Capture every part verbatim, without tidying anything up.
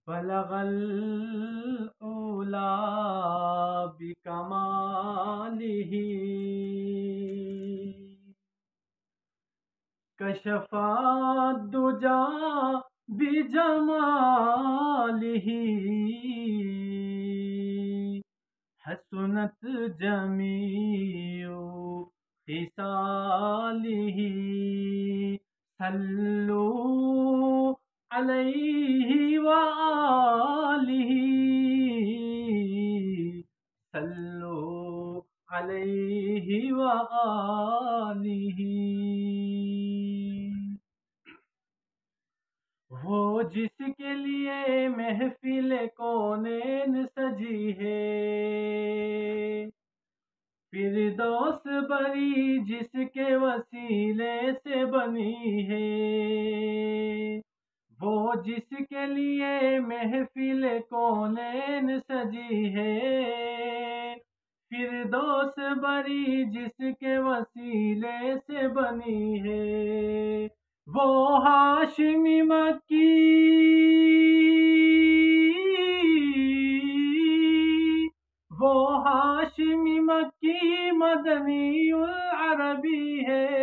بلغ العلا بکمالہ کشف الدجا بجمالہ حسنت جمیع خصالہ صلو علیہ وآلہ صلو علیہ وآلہ وہ جس کے لیے محفل کونین سجی ہے، فردوس بری جس کے وسیلے سے بنی ہے، وہ جس کے لیے محفل کونین سجی ہے، فردوس بری جس کے وسیلے سے بنی ہے، وہ ہاشمی مکی وہ ہاشمی مکی مدنی العربی ہے،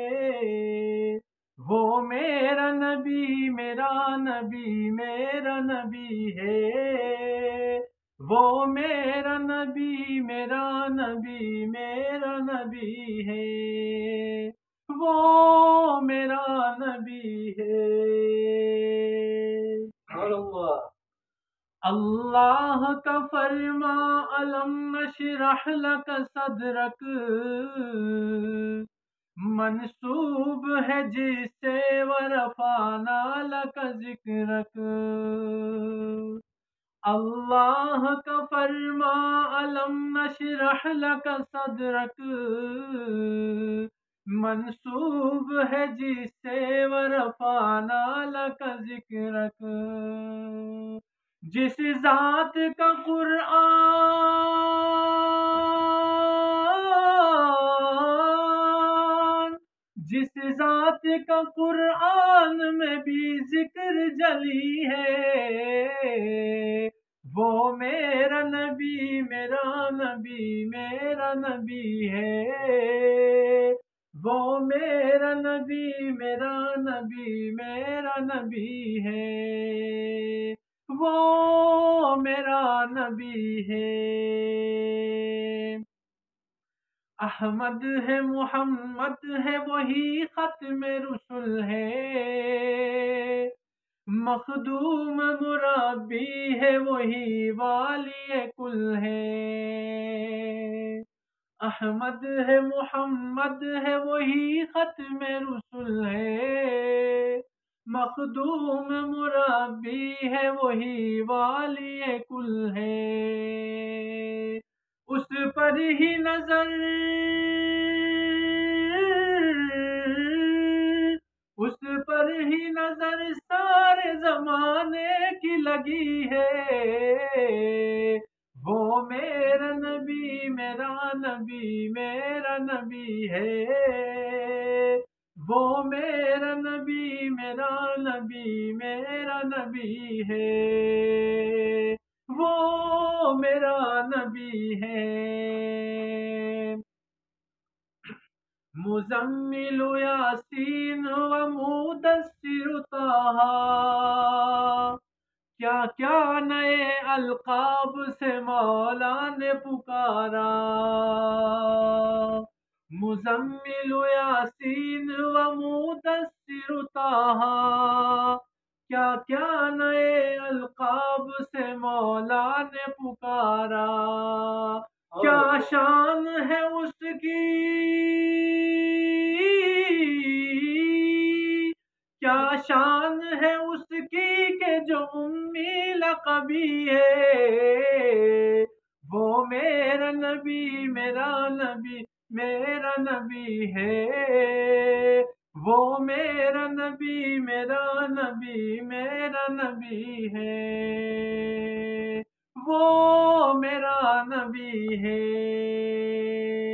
وہ میرا نبی میرا نبی میرا نبی ہے، وہ میرا نبی میرا نبی میرا نبی ہے، وہ میرا نبی ہے۔ اللہ اللہ کا فرما الم نشرح لک صدرک منسوب ہے جس سے ورفعنا لک ذکرک، اللہ کا فرما الم نشرح لک صدرک منسوب ہے جس سے ورفعنا لک ذکرک، جس ذات کا قرآن جس ذات کا قرآن میں بھی ذکر جلی ہے، وہ میرا نبی میرا نبی میرا نبی ہے، وہ میرا نبی میرا نبی میرا نبی ہے، وہ میرا نبی ہے۔ احمد ہے محمد ہے وہی ختم رسل ہے، مخدوم مربی ہے وہی والی کل ہے، احمد ہے محمد ہے وہی ختم رسل ہے، مخدوم مربی ہے وہی والی کل ہے، اس پر ہی نظر اس پر ہی نظر سارے زمانے کی لگی ہے، وہ میرا نبی میرا نبی میرا نبی ہے، وہ میرا نبی میرا نبی میرا نبی ہے، وہ میرا نبی ہے۔ مزمل یاسین و مدثر طہ، کیا کیا نئے القاب سے مولا نے پکارا، مزمل یاسین و مدثر طہ، کیا کیا نئے القاب سے مولا نے پکارا، کیا شان ہے اس کی کیا شان ہے اس کی کہ جو امی لقبی ہے، وہ میرا نبی میرا نبی میرا نبی ہے، وہ میرا نبی میرا نبی میرا نبی ہے، وہ میرا نبی ہے۔